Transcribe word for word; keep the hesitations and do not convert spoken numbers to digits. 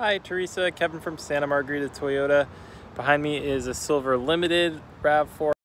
Hi, Teresa. Kevin from Santa Margarita Toyota. Behind me is a silver limited RAV four